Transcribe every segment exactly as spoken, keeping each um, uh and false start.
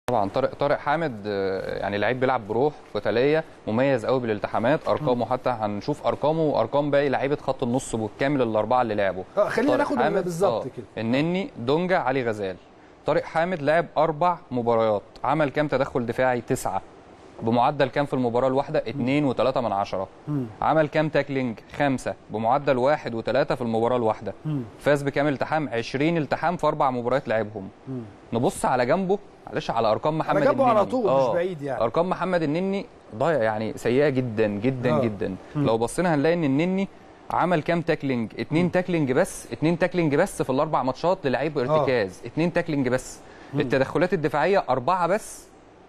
طبعا طارق طارق حامد آه، يعني لعيب بيلعب بروح قتاليه، مميز قوي بالالتحامات. ارقامه حتى هنشوف ارقامه وارقام باقي لعيبه خط النص بالكامل الاربعه اللي لعبوا. اه خلينا ناخد بالظبط كده. النني، دونجا، علي غزال. طارق حامد لعب اربع مباريات، عمل كام تدخل دفاعي؟ تسعه، بمعدل كام في المباراه الواحده؟ اتنين وتلاتة من عشرة. عمل كام تاكلينج؟ خمسه، بمعدل واحد وتلاتة في المباراه الواحده. فاز بكام التحام؟ عشرين التحام في اربع مباريات لعبهم. نبص على جنبه، معلش، على ارقام محمد على جنبه النني على طول آه. مش بعيد يعني. ارقام محمد النني ضايع يعني سيئه جدا جدا آه. جدا. مم. لو بصينا هنلاقي ان النني عمل كام تاكلينج؟ اتنين تاكلينج بس، اتنين تاكلينج بس في الاربع ماتشات للعيب ارتكاز. آه. اتنين تاكلينج بس. مم. التدخلات الدفاعيه اربعه بس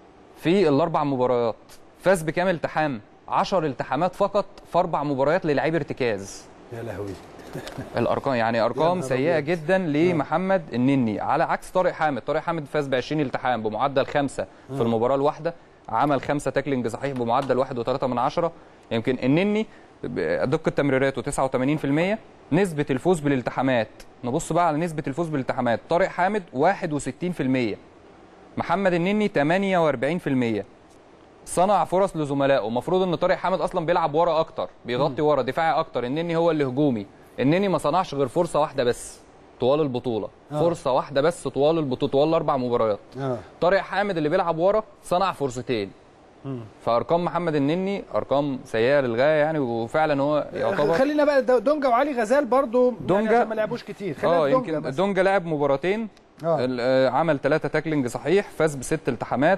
في الاربع مباريات. فاز بكام التحام؟ عشر التحامات فقط في اربع مباريات للعيب ارتكاز. يا لهوي. الارقام يعني ارقام سيئه جدا لمحمد النني، على عكس طارق حامد. طارق حامد فاز ب عشرين التحام بمعدل خمسه في المباراه الواحده، عمل خمسه تاكلينج صحيح بمعدل واحد وتلاتة من عشرة. يمكن النني دقه تمريراته تسعة وتمانين في المية، نسبه الفوز بالالتحامات، نبص بقى على نسبه الفوز بالالتحامات، طارق حامد واحد وستين في المية، محمد النني تمانية واربعين في المية. صنع فرص لزملائه. المفروض ان طارق حامد اصلا بيلعب ورا اكتر، بيغطي ورا، دفاعي اكتر. النني هو اللي هجومي. النني ما صنعش غير فرصه واحده بس طوال البطوله. آه. فرصه واحده بس طوال البطوله، طوال اربع مباريات. آه. طارق حامد اللي بيلعب ورا صنع فرصتين. مم. فارقام محمد النني ارقام سيئه للغايه يعني، وفعلا هو يعتبر. خلينا بقى دونجا وعلي غزال برضو دونجا يعني ما لعبوش كتير. اه يمكن دونجا, دونجا لعب مباراتين. آه. عمل ثلاثه تاكلينج صحيح، فاز بست التحامات،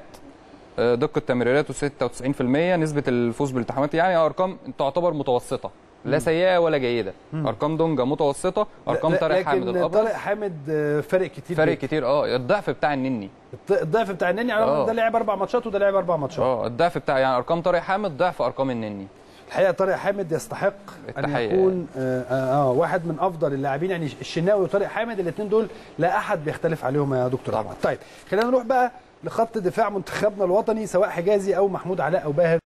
دقه تمريراته ستة وتسعين في المية، نسبه الفوز بالالتحامات يعني ارقام تعتبر متوسطه، لا سيئه ولا جيده. مم. ارقام دونجا متوسطه، ارقام طارق حامد الابرز. طارق حامد فارق كتير، فارق كتير. اه الضعف بتاع النني، الضعف بتاع النني يعني ده لعب اربع ماتشات وده لعب اربع ماتشات. اه الضعف بتاع يعني ارقام طارق حامد ضعف ارقام النني. الحقيقه طارق حامد يستحق ان يكون آه, آه واحد من افضل اللاعبين يعني. الشناوي وطارق حامد الاثنين دول لا احد بيختلف عليهم يا دكتور طبعا. طيب خلينا نروح بقى لخط دفاع منتخبنا الوطني، سواء حجازي او محمود علاء او باهر.